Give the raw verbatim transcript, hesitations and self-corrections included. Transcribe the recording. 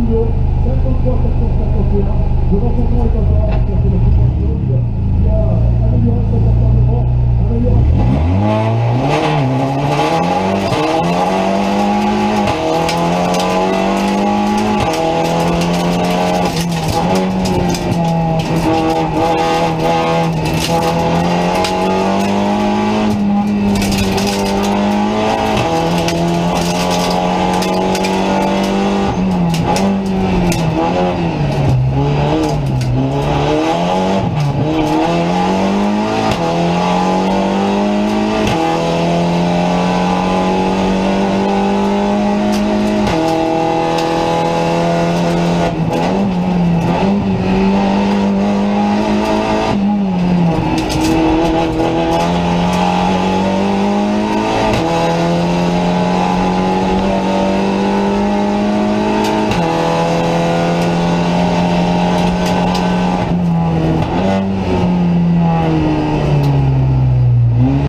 Bruno, cinquante-trois sept cent cinquante et un. Devant son temps est encore, c'est le plus qui a amélioré son comportement, amélioration.